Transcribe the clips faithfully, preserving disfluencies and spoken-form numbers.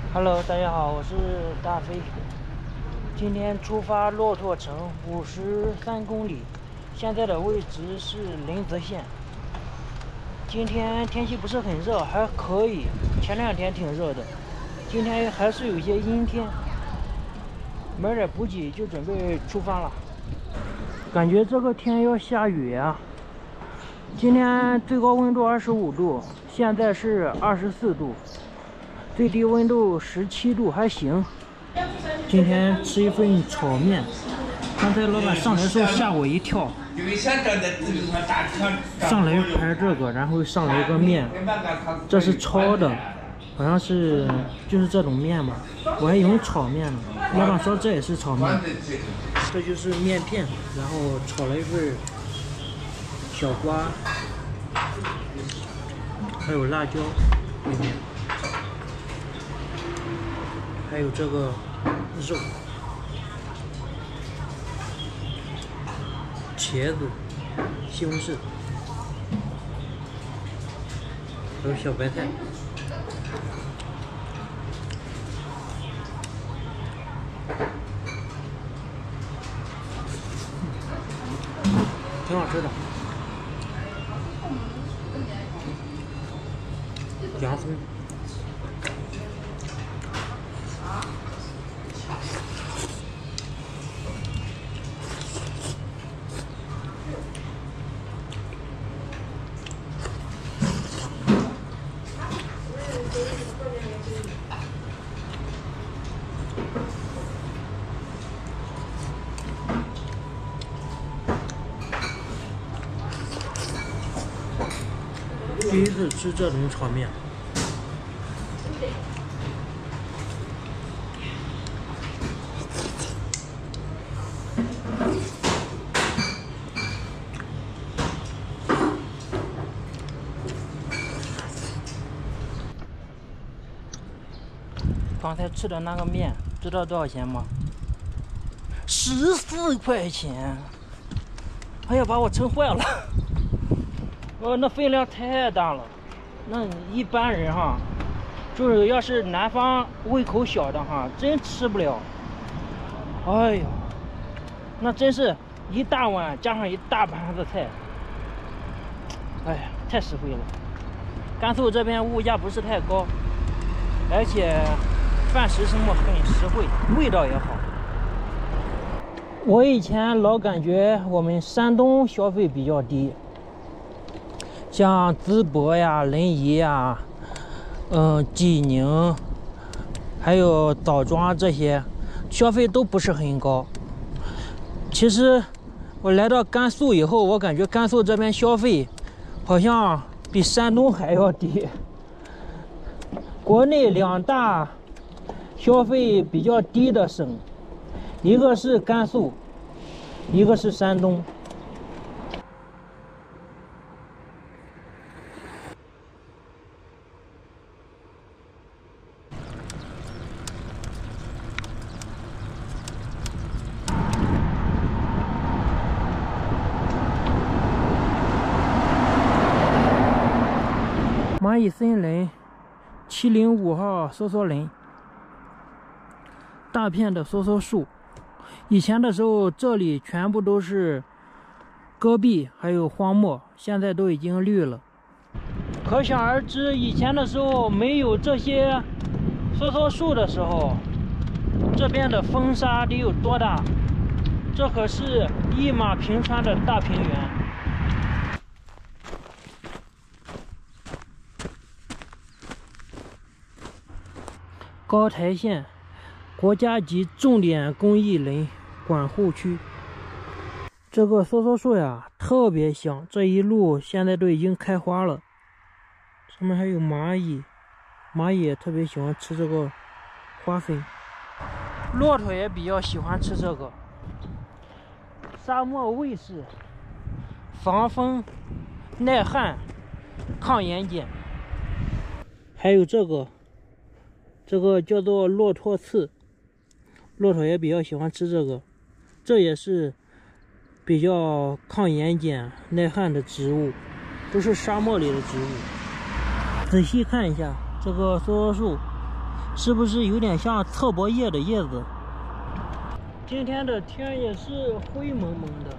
Hello， 大家好，我是大飞。今天出发骆驼城五十三公里，现在的位置是临泽县。今天天气不是很热，还可以。前两天挺热的，今天还是有些阴天。买点补给就准备出发了。感觉这个天要下雨呀、啊。今天最高温度二十五度，现在是二十四度。最低温度十七度，还行。今天吃一份炒面，刚才老板上来的时候吓我一跳，上来拍这个，然后上来一个面，这是焯的，好像是就是这种面吧，我还以为炒面呢。老板说这也是炒面，这就是面片，然后炒了一份小瓜，还有辣椒里面。还有这个肉、茄子、西红柿，还有小白菜，挺好吃的。洋葱。第一次吃这种炒面，刚才吃的那个面，知道多少钱吗？十四块钱！哎呀，把我撑坏了！哦，那分量太大了，那一般人哈，就是要是南方胃口小的哈，真吃不了。哎呀，那真是一大碗加上一大盘子菜，哎呀，太实惠了。甘肃这边物价不是太高，而且饭食什么很实惠，味道也好。我以前老感觉我们山东消费比较低。像淄博呀、临沂呀、嗯、济宁，还有枣庄这些，消费都不是很高。其实我来到甘肃以后，我感觉甘肃这边消费好像比山东还要低。国内两大消费比较低的省，一个是甘肃，一个是山东。蚂蚁森林七零五号梭梭林，大片的梭梭树。以前的时候，这里全部都是戈壁，还有荒漠，现在都已经绿了。可想而知，以前的时候没有这些梭梭树的时候，这边的风沙得有多大？这可是一马平川的大平原。高台县国家级重点公益林管护区，这个梭梭树呀特别香，这一路现在都已经开花了。上面还有蚂蚁，蚂蚁也特别喜欢吃这个花粉，骆驼也比较喜欢吃这个。沙漠卫士，防风、耐旱、抗盐碱，还有这个。这个叫做骆驼刺，骆驼也比较喜欢吃这个，这也是比较抗盐碱、耐旱的植物，都是沙漠里的植物。仔细看一下，这个梭梭树是不是有点像侧柏叶的叶子？今天的天也是灰蒙蒙的。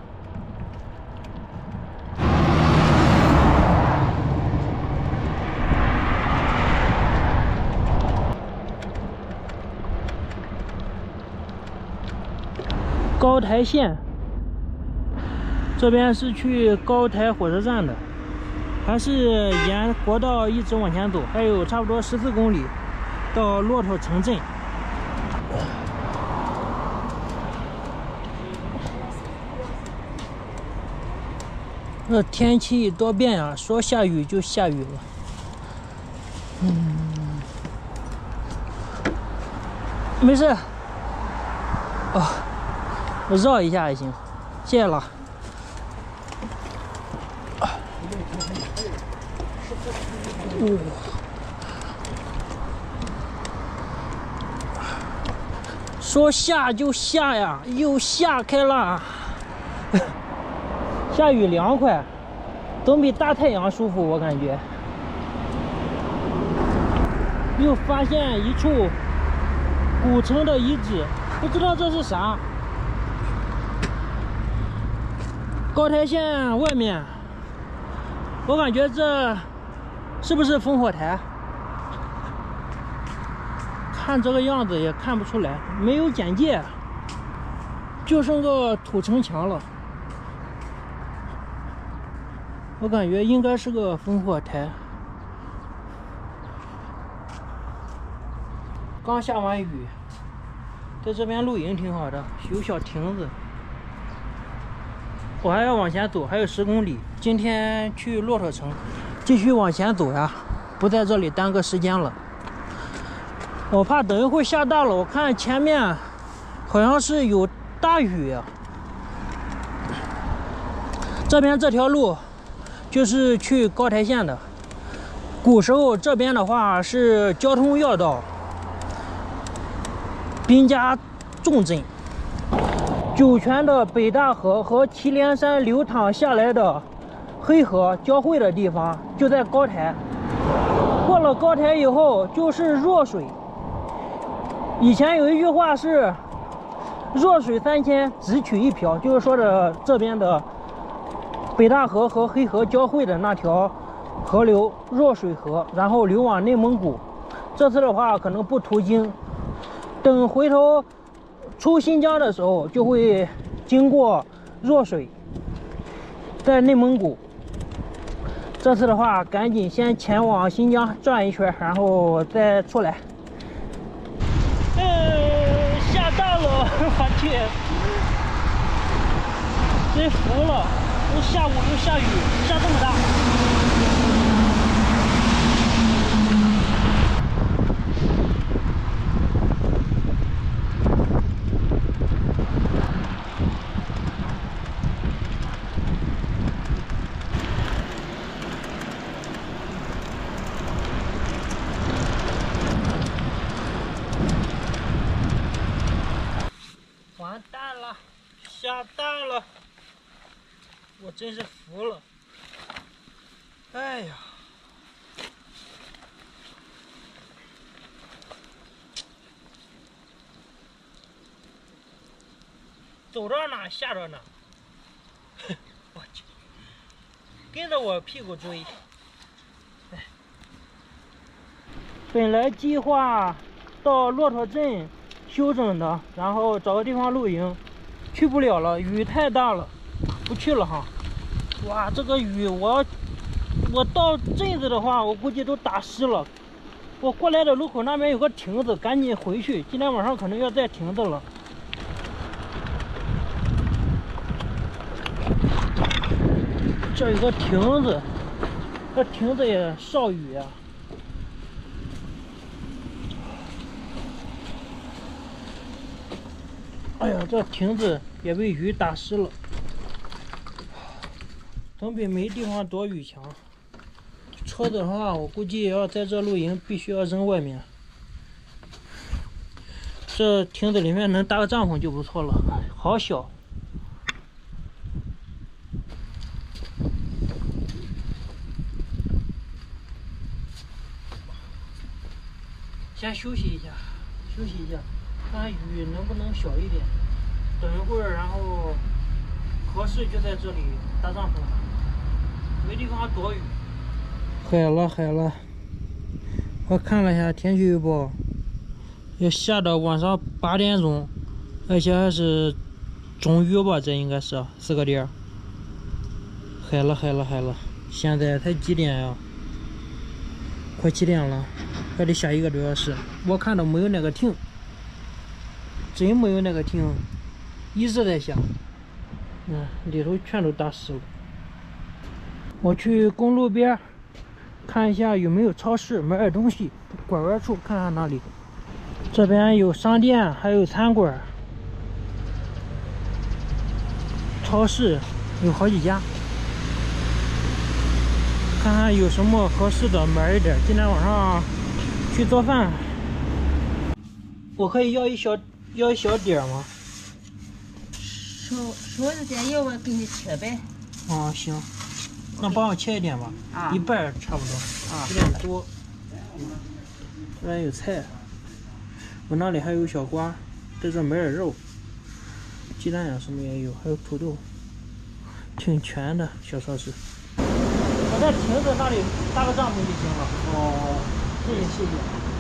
高台线，这边是去高台火车站的，还是沿国道一直往前走，还有差不多十四公里到骆驼城镇。这天气多变啊，说下雨就下雨了。嗯，没事。哦，我绕一下也行，谢谢了。哦，说下就下呀，又下开了。下雨凉快，总比大太阳舒服，我感觉。又发现一处古城的遗址，不知道这是啥。高台线外面，我感觉这是不是烽火台？看这个样子也看不出来，没有简介，就剩个土城墙了。我感觉应该是个烽火台。刚下完雨，在这边露营挺好的，有小亭子。我还要往前走，还有十公里。今天去骆驼城，继续往前走呀，不在这里耽搁时间了。我怕等一会儿下大了，我看前面好像是有大雨呀。这边这条路就是去高台县的。古时候这边的话是交通要道，兵家重镇。酒泉的北大河和祁连山流淌下来的黑河交汇的地方就在高台。过了高台以后就是弱水。以前有一句话是“弱水三千，只取一瓢”，就是说的这边的北大河和黑河交汇的那条河流弱水河，然后流往内蒙古。这次的话可能不途经，等回头出新疆的时候就会经过弱水，在内蒙古。这次的话赶紧先前往新疆转一圈，然后再出来。呃，下大了，我去，真服了！又下午又下雨，下这么大。完蛋了，下大了，我真是服了。哎呀，走到哪下到哪，我去，跟着我屁股追。哎，本来计划到骆驼镇休整的，然后找个地方露营，去不了了，雨太大了，不去了哈。哇，这个雨我我到镇子的话，我估计都打湿了。我过来的路口那边有个亭子，赶紧回去，今天晚上可能要在亭子了。这有个亭子，这亭子也少雨呀、啊。哎呀，这亭子也被雨打湿了，总比没地方躲雨强。车子的话，我估计要在这露营，必须要扔外面。这亭子里面能搭个帐篷就不错了，好小。 先休息一下，休息一下，看看雨能不能小一点。等一会儿，然后合适就在这里搭帐篷，没地方躲雨。海了海了，我看了一下天气预报，要下到晚上八点钟，而且还是中雨吧，这应该是四个点。海了海了海了，现在才几点呀？快七点了，还得下一个多小时。我看到没有那个停，真没有那个停，一直在下。嗯，里头全都打湿了。我去公路边看一下有没有超市，买点东西。拐弯处看看哪里。这边有商店，还有餐馆，超市有好几家。看看有什么合适的，买一点。今天晚上去做饭，我可以要一小要一小点吗？ 少少一点，要我给你切呗。 哦，行，那帮我切一点吧， 啊， 一半差不多， 啊， 有点多。这边有菜，我那里还有小瓜，在这买点肉，鸡蛋呀什么也有，还有土豆，挺全的小超市。我在亭子那里搭个帐篷就行了。哦，谢谢谢谢。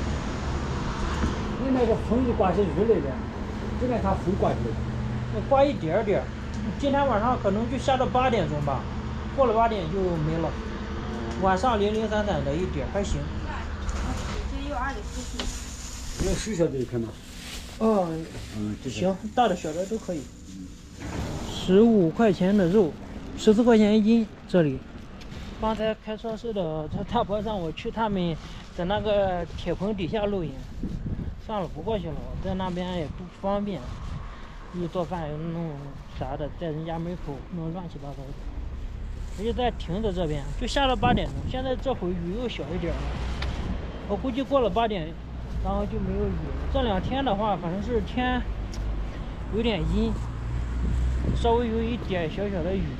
你那个风就挂起雨那边，这边它风挂起来。 那挂一点点，今天晚上可能就下到八点钟吧，过了八点就没了。晚上零零散散的一点还行。 这有二的四十。 有十小的可以吗？ 哦， 嗯， 行，大的小的都可以。十五块钱的肉，十四块钱一斤。这里，刚才开超市的他大伯让我去他们在那个铁棚底下录音，算了，不过去了，我在那边也不方便，又做饭又弄啥的，在人家门口弄乱七八糟的。我就在亭子这边，就下了八点钟，现在这会雨又小一点了，我估计过了八点。然后就没有雨了。这两天的话，反正是天有点阴，稍微有一点小小的雨。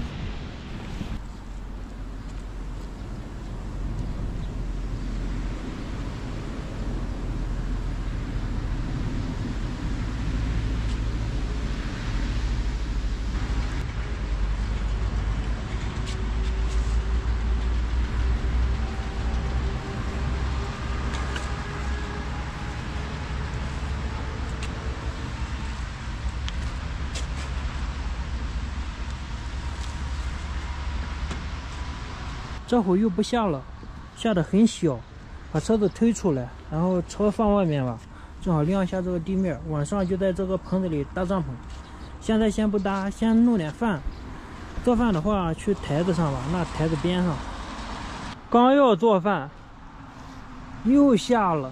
这会又不下了，下的很小，把车子推出来，然后车放外面吧，正好晾一下这个地面。晚上就在这个棚子里搭帐篷。现在先不搭，先弄点饭。做饭的话，去台子上吧，那台子边上。刚要做饭，又下了，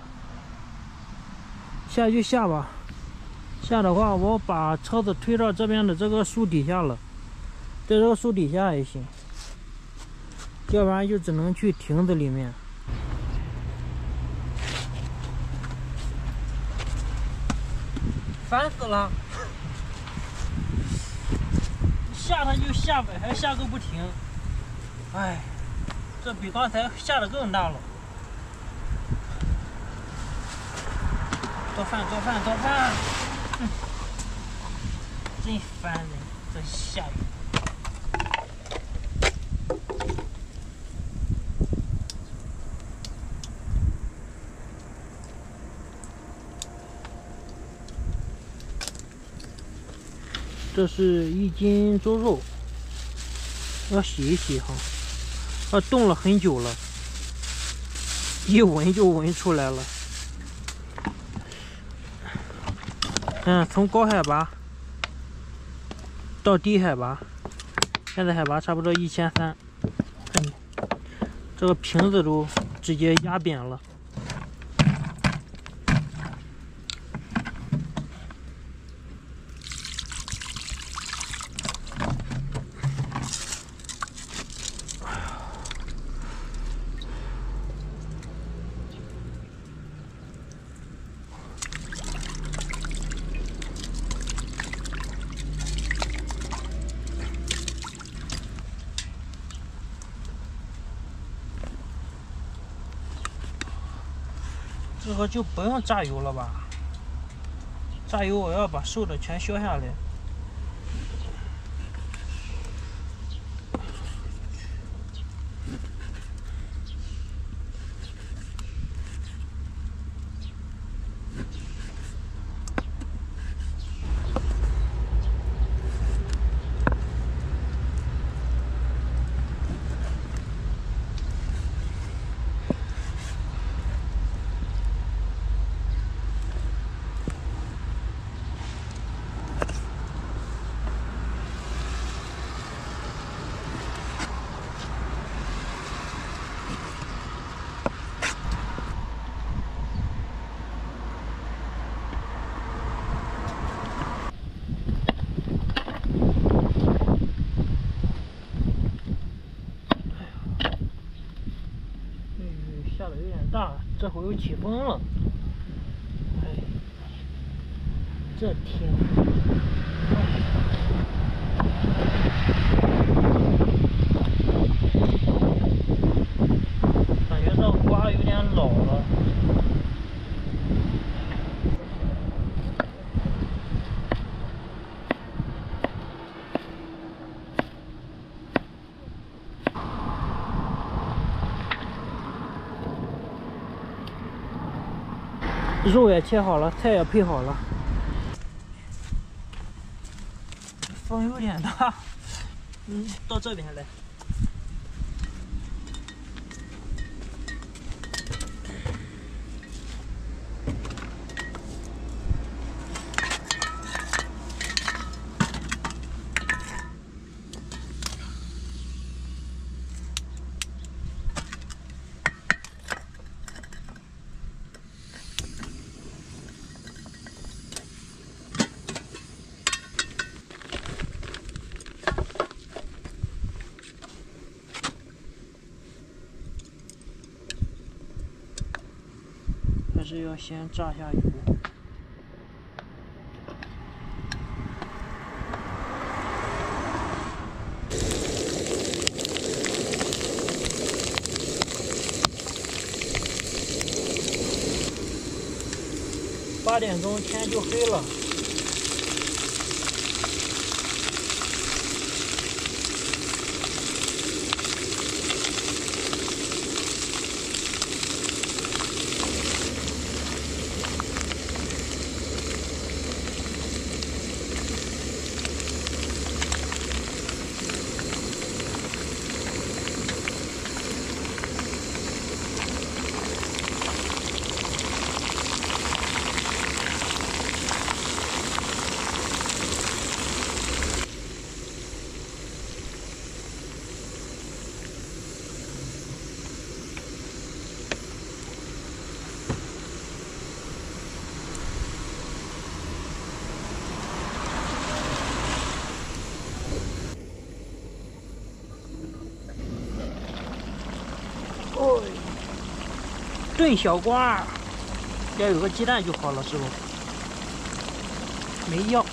下就下吧。下的话，我把车子推到这边的这个树底下了，在这个树底下也行。要不然就只能去亭子里面。烦死了！下它就下呗，还下个不停。哎，这比刚才下的更大了。做饭，做饭，做饭！哼，真烦人，这下雨。这是一斤猪肉，要洗一洗哈，啊，冻了很久了，一闻就闻出来了。嗯，从高海拔到低海拔，现在海拔差不多一千三，看你这个瓶子都直接压扁了。 这个就不用炸油了吧？炸油我要把瘦的全削下来。下的有点大，这会又起风了。哎，这天，感觉这瓜有点老了。肉也切好了，菜也配好了。风有点大，嗯，到这边来。还是要先炸下油。八点钟天就黑了。哦，炖小瓜，要有个鸡蛋就好了，师傅。没要。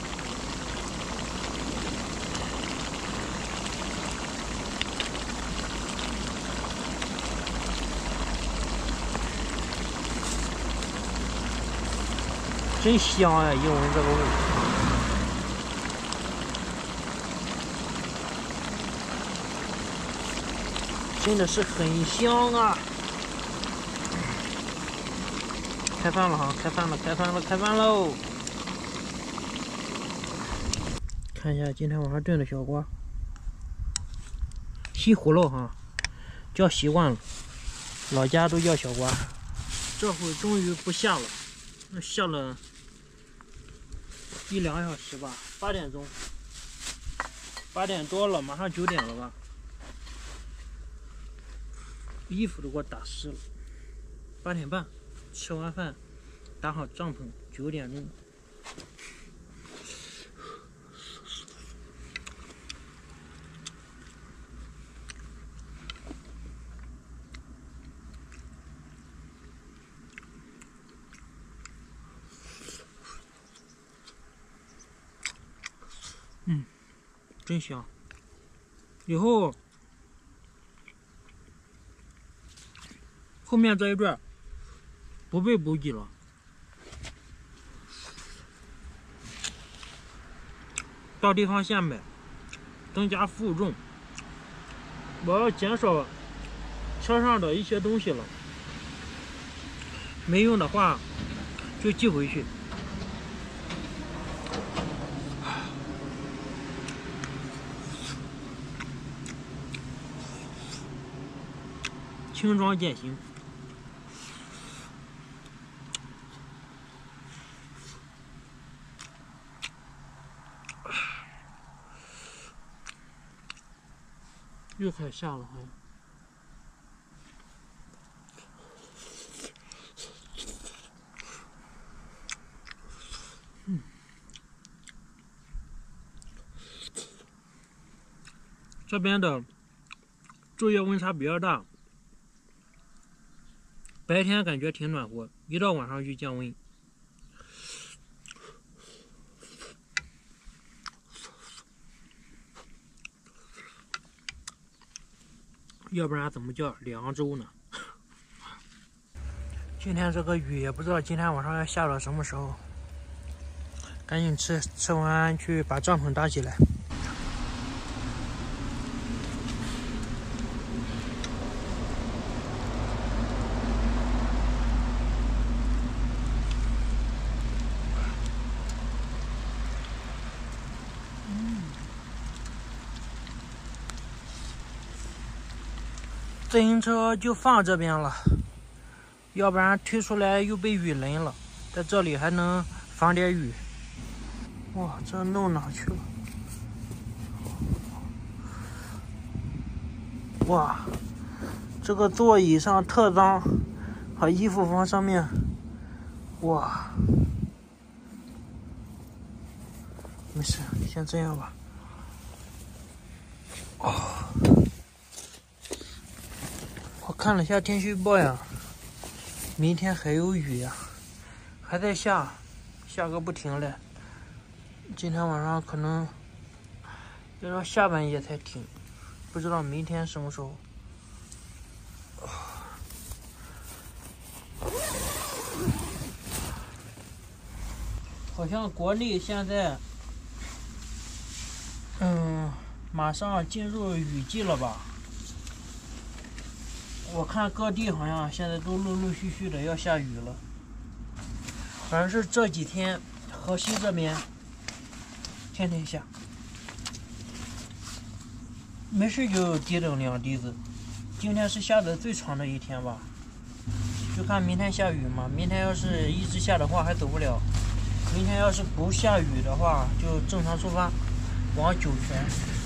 真香呀！一闻这个味，真的是很香啊！开饭了哈，开饭了，开饭了，开饭喽！看一下今天晚上炖的小瓜，西葫芦哈，叫习惯了，老家都叫小瓜。这会终于不下了，那下了一两个小时吧，八点钟，八点多了，马上九点了吧，衣服都给我打湿了。八点半吃完饭，打好帐篷，九点钟。嗯，真香。以后后面这一段不被补给了。到地方现买，增加负重。我要减少车上的一些东西了，没用的话就寄回去。轻装简行。又开始下了，还。嗯，这边的昼夜温差比较大，白天感觉挺暖和，一到晚上就降温。要不然怎么叫凉州呢？今天这个雨也不知道今天晚上要下到什么时候，赶紧吃，吃完去把帐篷搭起来。自行车就放这边了，要不然推出来又被雨淋了，在这里还能防点雨。哇，这弄哪去了？哇，这个座椅上特脏，和衣服放上面，哇，没事，先这样吧。哦。我看了一下天气预报呀，明天还有雨呀，还在下，下个不停嘞。今天晚上可能要到下半夜才停，不知道明天什么时候。好像国内现在，嗯，马上进入雨季了吧？我看各地好像现在都陆陆续续的要下雨了，反正是这几天河西这边天天下，没事就滴等两滴子。今天是下的最长的一天吧，就看明天下雨嘛。明天要是一直下的话还走不了，明天要是不下雨的话就正常出发往酒泉。